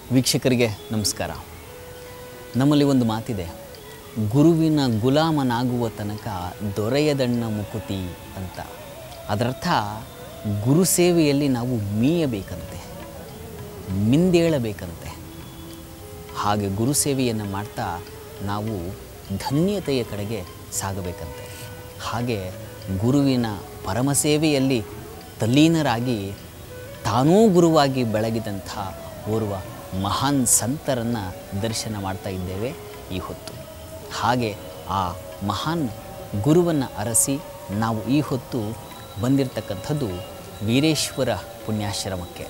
ವೀಕ್ಷಕರಿಗೆ ನಮಸ್ಕಾರ. ನಮ್ಮಲ್ಲಿ ಒಂದು ಮಾತಿದೆ, ಗುರುವಿನ ಗುಲಾಮನಾಗುವ ತನಕ ದೊರೆಯದಣ್ಣ ಮುಕುತಿ ಅಂತ. ಅದರರ್ಥ ಗುರು ಸೇವೆಯಲ್ಲಿ ನಾವು ಮೀಯಬೇಕಂತೆ, ಮಿಂದೇಳಬೇಕಂತೆ. ಹಾಗೆ ಗುರು ಸೇವೆಯನ್ನು ಮಾಡ್ತಾ ನಾವು ಧನ್ಯತೆಯ ಕಡೆಗೆ ಸಾಗಬೇಕಂತೆ. ಹಾಗೆ ಗುರುವಿನ ಪರಮ ಸೇವೆಯಲ್ಲಿ ತಲ್ಲೀನರಾಗಿ ತಾನೂ ಗುರುವಾಗಿ ಬೆಳಗಿದಂಥ ಓರ್ವ ಮಹಾನ್ ಸಂತರನ್ನು ದರ್ಶನ ಮಾಡ್ತಾ ಇದ್ದೇವೆ ಈ ಹೊತ್ತು. ಹಾಗೆ ಆ ಮಹಾನ್ ಗುರುವನ್ನು ಅರಸಿ ನಾವು ಈ ಹೊತ್ತು ಬಂದಿರತಕ್ಕಂಥದ್ದು ವೀರೇಶ್ವರ ಪುಣ್ಯಾಶ್ರಮಕ್ಕೆ.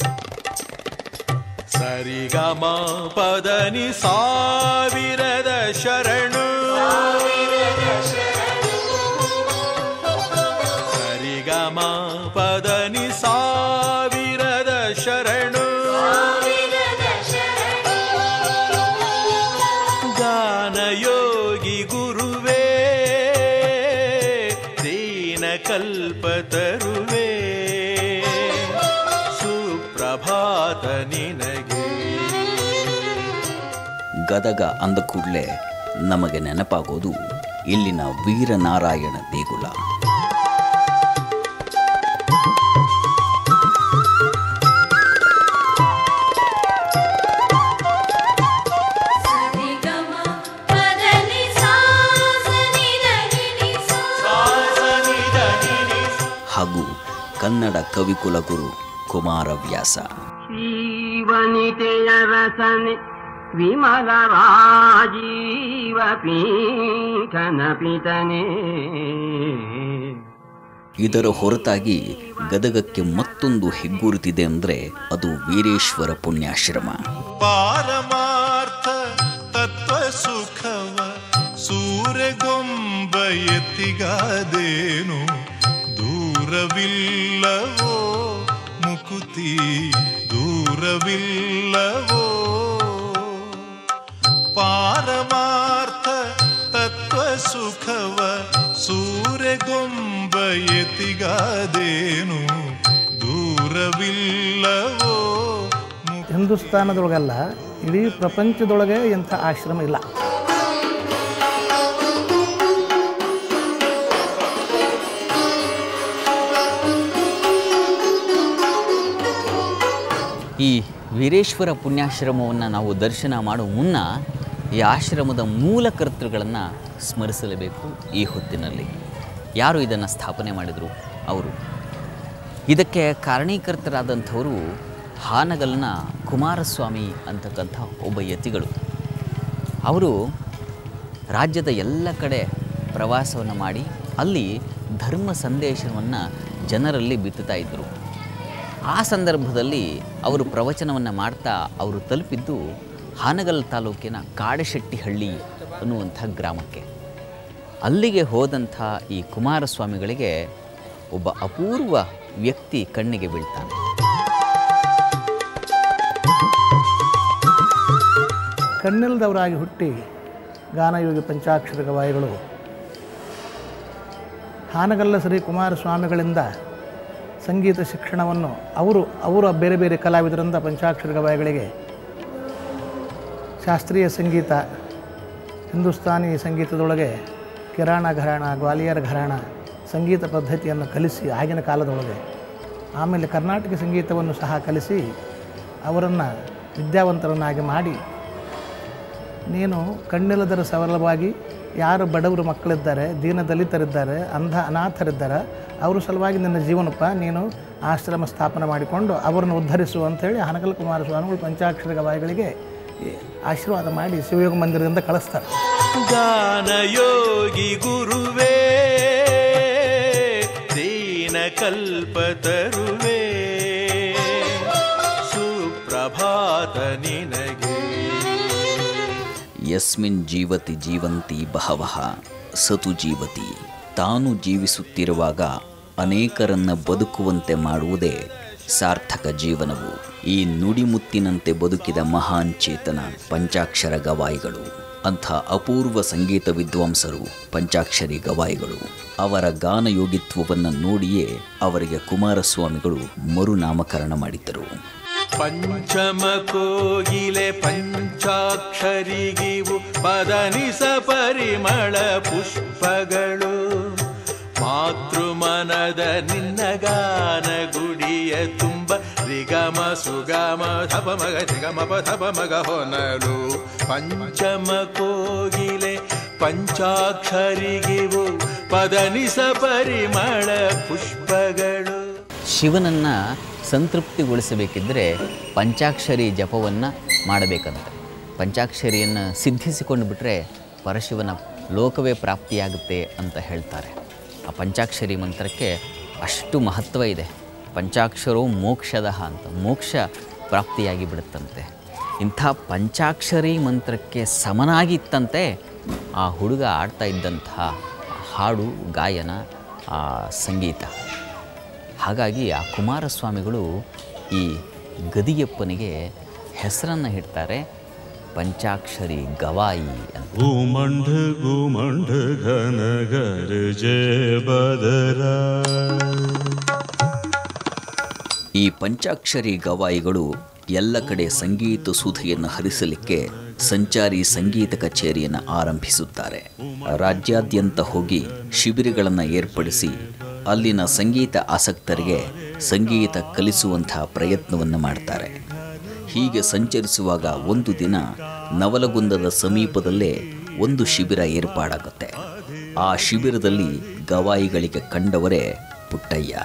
ಸರಿಗಮ ಪದನಿ ಸಾವಿರದ ಶರಣು, ಸರಿಗಮ ಪದನಿ ಸಾವಿರದ ಶರಣು, ಗಾನಯೋಗಿ ಗುರುವೇ ದೀನ ಕಲ್ಪತರುವೇ, ಸುಪ್ರಭಾತ ನಿನಗೆ. ಗದಗ ಅಂದ ಕೂಡಲೇ ನಮಗೆ ನೆನಪಾಗೋದು ಇಲ್ಲಿನ ವೀರನಾರಾಯಣ ದೇಗುಲ. ಹಾಗೂ ಕನ್ನಡ ಕವಿಕುಲಗುರು ಕುಮಾರವ್ಯಾಸ. ಶ್ರೀವನಿತೆಯ ರಸನೆ ವಿಮಲ ರಾಜೀವ ಪೀಠನ ಪಿತನೆ. ಇದರ ಹೊರತಾಗಿ ಗದಗಕ್ಕೆ ಮತ್ತೊಂದು ಹೆಗ್ಗುರುತಿದೆ ಅಂದರೆ ಅದು ವೀರೇಶ್ವರ ಪುಣ್ಯಾಶ್ರಮ. ಪಾರಮಾರ್ಥ ತತ್ವ ಸುಖವ ಸೂರ್ಯಗೊಂಬ ಎತ್ತಿಗಾದೇನು, ದೂರವಿಲ್ಲವೋ ಮುಕುತಿ ದೂರವಿಲ್ಲವೋ. ಪಾರಮಾರ್ಥ ತತ್ವ ಸುಖವ ಸೂರ್ಯಗೊಂಬ ಎತ್ತಿಗಾದೇನು, ದೂರವಿಲ್ಲವೋ. ಹಿಂದೂಸ್ತಾನದೊಳಗಲ್ಲ, ಇಡೀ ಪ್ರಪಂಚದೊಳಗೆ ಇಂಥ ಆಶ್ರಮ ಇಲ್ಲ. ಈ ವೀರೇಶ್ವರ ಪುಣ್ಯಾಶ್ರಮವನ್ನು ನಾವು ದರ್ಶನ ಮಾಡುವ ಮುನ್ನ ಈ ಆಶ್ರಮದ ಮೂಲ ಕರ್ತೃಗಳನ್ನು ಸ್ಮರಿಸಲೇಬೇಕು. ಈ ಹೊತ್ತಿನಲ್ಲಿ ಯಾರು ಇದನ್ನು ಸ್ಥಾಪನೆ ಮಾಡಿದರು, ಅವರು ಇದಕ್ಕೆ ಕಾರಣೀಕರ್ತರಾದಂಥವರು ಹಾನಗಲ್ನ ಕುಮಾರಸ್ವಾಮಿ ಅಂತಕ್ಕಂಥ ಒಬ್ಬ ಯತಿಗಳು. ಅವರು ರಾಜ್ಯದ ಎಲ್ಲ ಕಡೆ ಪ್ರವಾಸವನ್ನು ಮಾಡಿ ಅಲ್ಲಿ ಧರ್ಮ ಸಂದೇಶವನ್ನು ಜನರಲ್ಲಿ ಬಿತ್ತುತ್ತಾ ಇದ್ದರು. ಆ ಸಂದರ್ಭದಲ್ಲಿ ಅವರು ಪ್ರವಚನವನ್ನು ಮಾಡ್ತಾ ಅವರು ತಲುಪಿದ್ದು ಹಾನಗಲ್ ತಾಲೂಕಿನ ಕಾಡಶೆಟ್ಟಿಹಳ್ಳಿ ಅನ್ನುವಂಥ ಗ್ರಾಮಕ್ಕೆ. ಅಲ್ಲಿಗೆ ಹೋದಂಥ ಈ ಕುಮಾರಸ್ವಾಮಿಗಳಿಗೆ ಒಬ್ಬ ಅಪೂರ್ವ ವ್ಯಕ್ತಿ ಕಣ್ಣಿಗೆ ಬೀಳ್ತಾನೆ. ಕಣ್ಣಿಲ್ದವರಾಗಿ ಹುಟ್ಟಿ ಗಾನಯೋಗಿ ಪಂಚಾಕ್ಷರ ಗವಾಯಿಗಳು ಹಾನಗಲ್ಲ ಶ್ರೀ ಕುಮಾರಸ್ವಾಮಿಗಳಿಂದ ಸಂಗೀತ ಶಿಕ್ಷಣವನ್ನು ಅವರು ಬೇರೆ ಬೇರೆ ಕಲಾವಿದರಿಂದ ಪಂಚಾಕ್ಷರ ಗವಾಯಿಗಳಿಗೆ ಶಾಸ್ತ್ರೀಯ ಸಂಗೀತ, ಹಿಂದೂಸ್ತಾನಿ ಸಂಗೀತದೊಳಗೆ ಕಿರಾಣ ಘರಾಣ, ಗ್ವಾಲಿಯರ್ ಘರಾಣ ಸಂಗೀತ ಪದ್ಧತಿಯನ್ನು ಕಲಿಸಿ ಆಗಿನ ಕಾಲದೊಳಗೆ, ಆಮೇಲೆ ಕರ್ನಾಟಕ ಸಂಗೀತವನ್ನು ಸಹ ಕಲಿಸಿ ಅವರನ್ನು ವಿದ್ಯಾವಂತರನ್ನಾಗಿ ಮಾಡಿ, ನೀನು ಕಣ್ಣಿಲ್ಲದರ ಸರಳವಾಗಿ ಯಾರು ಬಡವರು ಮಕ್ಕಳಿದ್ದಾರೆ, ದೀನ ದಲಿತರಿದ್ದಾರೆ, ಅಂಧ ಅನಾಥರಿದ್ದಾರೆ, ಅವರ ಸಲುವಾಗಿ ನಿನ್ನ ಜೀವನಪ್ಪ, ನೀನು ಆಶ್ರಮ ಸ್ಥಾಪನೆ ಮಾಡಿಕೊಂಡು ಅವರನ್ನು ಉದ್ಧರಿಸು ಅಂಥೇಳಿ ಹಾನಗಲ್ ಕುಮಾರಸ್ವಾಮಿಗಳು ಪಂಚಾಕ್ಷರ ಗವಾಯಿಗಳಿಗೆ ಆಶೀರ್ವಾದ ಮಾಡಿ ಶಿವಯೋಗ ಮಂದಿರದಿಂದ ಕಳಿಸ್ತಾರೆ. ಗಾನಯೋಗಿ ಗುರುವೇ ದೀನ ಕಲ್ಪತರುವೇ, ಸುಪ್ರಭಾತ ನಿನಗೆ. ಯಸ್ಮಿನ್ ಜೀವತಿ ಜೀವಂತಿ ಬಹವಃ ಸತು ಜೀವತಿ. ತಾನು ಜೀವಿಸುತ್ತಿರುವಾಗ ಅನೇಕರನ್ನ ಬದುಕುವಂತೆ ಮಾಡುವುದೇ ಸಾರ್ಥಕ ಜೀವನವು. ಈ ನುಡಿಮುತ್ತಿನಂತೆ ಬದುಕಿದ ಮಹಾನ್ ಚೇತನ ಪಂಚಾಕ್ಷರ ಗವಾಯಿಗಳು. ಅಂಥ ಅಪೂರ್ವ ಸಂಗೀತ ವಿದ್ವಾಂಸರು ಪಂಚಾಕ್ಷರಿ ಗವಾಯಿಗಳು. ಅವರ ಗಾನಯೋಗಿತ್ವವನ್ನು ನೋಡಿಯೇ ಅವರಿಗೆ ಕುಮಾರಸ್ವಾಮಿಗಳು ಮರುನಾಮಕರಣ ಮಾಡಿದ್ದರು. ಪಂಚಮ ಕೋಗಿಲೆ ಪಂಚಾಕ್ಷರಿಗಿವು ಪದನಿಸ ಪರಿಮಳ ಪುಷ್ಪಗಳು ಮಾತೃಮನದ ನಿನ್ನ ಗಾನ ಗುಡಿಯ ತುಂಬ ರಿಗಮ ಸುಗಮ ಧಪ ಮಗ ರಿಗಮ ಧಪ ಮಗ ಹೊನಲು ಪಂಚಮ ಕೋಗಿಲೆ ಪಂಚಾಕ್ಷರಿಗಿವು ಪದನಿಸ ಪರಿಮಳ ಪುಷ್ಪಗಳು. ಶಿವನನ್ನು ಸಂತೃಪ್ತಿಗೊಳಿಸಬೇಕಿದ್ದರೆ ಪಂಚಾಕ್ಷರಿ ಜಪವನ್ನು ಮಾಡಬೇಕಂತೆ. ಪಂಚಾಕ್ಷರಿಯನ್ನು ಸಿದ್ಧಿಸಿಕೊಂಡು ಬಿಟ್ಟರೆ ಪರಶಿವನ ಲೋಕವೇ ಪ್ರಾಪ್ತಿಯಾಗುತ್ತೆ ಅಂತ ಹೇಳ್ತಾರೆ. ಆ ಪಂಚಾಕ್ಷರಿ ಮಂತ್ರಕ್ಕೆ ಅಷ್ಟು ಮಹತ್ವ ಇದೆ. ಪಂಚಾಕ್ಷರೋ ಮೋಕ್ಷದ ಅಂತ, ಮೋಕ್ಷ ಪ್ರಾಪ್ತಿಯಾಗಿ ಬಿಡುತ್ತಂತೆ. ಇಂಥ ಪಂಚಾಕ್ಷರಿ ಮಂತ್ರಕ್ಕೆ ಸಮನಾಗಿತ್ತಂತೆ ಆ ಹುಡುಗ ಆಡ್ತಾ ಇದ್ದಂತಹ ಹಾಡು, ಗಾಯನ, ಆ ಸಂಗೀತ. ಹಾಗಾಗಿ ಆ ಕುಮಾರಸ್ವಾಮಿಗಳು ಈ ಗದಿಯಪ್ಪನಿಗೆ ಹೆಸರನ್ನು ಇಡ್ತಾರೆ ಪಂಚಾಕ್ಷರಿ ಗವಾಯಿ ಅಂತ. ಗುಮಂಢ ಗುಮಂಢ ಘನ ಗರ್ಜೆ ಬದರ. ಈ ಪಂಚಾಕ್ಷರಿ ಗವಾಯಿಗಳು ಎಲ್ಲ ಕಡೆ ಸಂಗೀತ ಸುಧೆಯನ್ನು ಹರಿಸಲಿಕ್ಕೆ ಸಂಚಾರಿ ಸಂಗೀತ ಕಚೇರಿಯನ್ನು ಆರಂಭಿಸುತ್ತಾರೆ. ರಾಜ್ಯಾದ್ಯಂತ ಹೋಗಿ ಶಿಬಿರಗಳನ್ನು ಏರ್ಪಡಿಸಿ ಅಲ್ಲಿನ ಸಂಗೀತ ಆಸಕ್ತರಿಗೆ ಸಂಗೀತ ಕಲಿಸುವಂತಹ ಪ್ರಯತ್ನವನ್ನು ಮಾಡ್ತಾರೆ. ಹೀಗೆ ಸಂಚರಿಸುವಾಗ ಒಂದು ದಿನ ನವಲಗುಂದದ ಸಮೀಪದಲ್ಲೇ ಒಂದು ಶಿಬಿರ ಏರ್ಪಾಡಾಗುತ್ತೆ. ಆ ಶಿಬಿರದಲ್ಲಿ ಗವಾಯಿಗಳಿಗೆ ಕಂಡವರೇ ಪುಟ್ಟಯ್ಯ.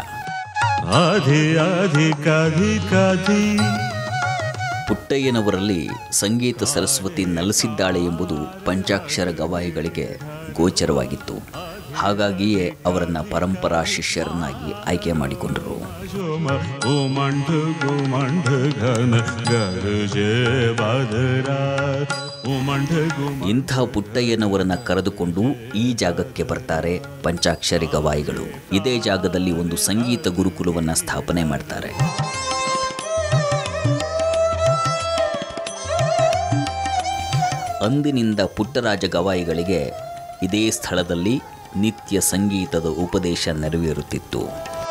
ಪುಟ್ಟಯ್ಯನವರಲ್ಲಿ ಸಂಗೀತ ಸರಸ್ವತಿ ನೆಲೆಸಿದ್ದಾಳೆ ಎಂಬುದು ಪಂಚಾಕ್ಷರ ಗವಾಯಿಗಳಿಗೆ ಗೋಚರವಾಗಿತ್ತು. ಹಾಗಾಗಿಯೇ ಅವರನ್ನು ಪರಂಪರಾ ಶಿಷ್ಯರನ್ನಾಗಿ ಆಯ್ಕೆ ಮಾಡಿಕೊಂಡರು. ಇಂಥ ಪುಟ್ಟಯ್ಯನವರನ್ನು ಕರೆದುಕೊಂಡು ಈ ಜಾಗಕ್ಕೆ ಬರ್ತಾರೆ ಪಂಚಾಕ್ಷರಿ ಗವಾಯಿಗಳು. ಇದೇ ಜಾಗದಲ್ಲಿ ಒಂದು ಸಂಗೀತ ಗುರುಕುಲವನ್ನು ಸ್ಥಾಪನೆ ಮಾಡ್ತಾರೆ. ಅಂದಿನಿಂದ ಪುಟ್ಟರಾಜ ಗವಾಯಿಗಳಿಗೆ ಇದೇ ಸ್ಥಳದಲ್ಲಿ ನಿತ್ಯ ಸಂಗೀತದ ಉಪದೇಶ ನೆರವೇರುತ್ತಿತ್ತು.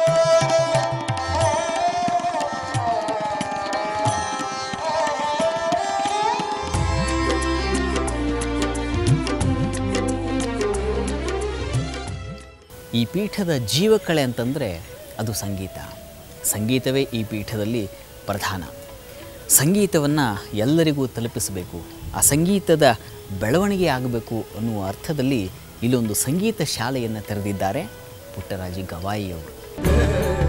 ಈ ಪೀಠದ ಜೀವಕಳೆ ಅಂತಂದರೆ ಅದು ಸಂಗೀತ. ಸಂಗೀತವೇ ಈ ಪೀಠದಲ್ಲಿ ಪ್ರಧಾನ. ಸಂಗೀತವನ್ನು ಎಲ್ಲರಿಗೂ ತಲುಪಿಸಬೇಕು, ಆ ಸಂಗೀತದ ಬೆಳವಣಿಗೆ ಆಗಬೇಕು ಅನ್ನುವ ಅರ್ಥದಲ್ಲಿ ಇಲ್ಲೊಂದು ಸಂಗೀತ ಶಾಲೆಯನ್ನು ತೆರೆದಿದ್ದಾರೆ ಪುಟ್ಟರಾಜ ಗವಾಯಿಯವರು.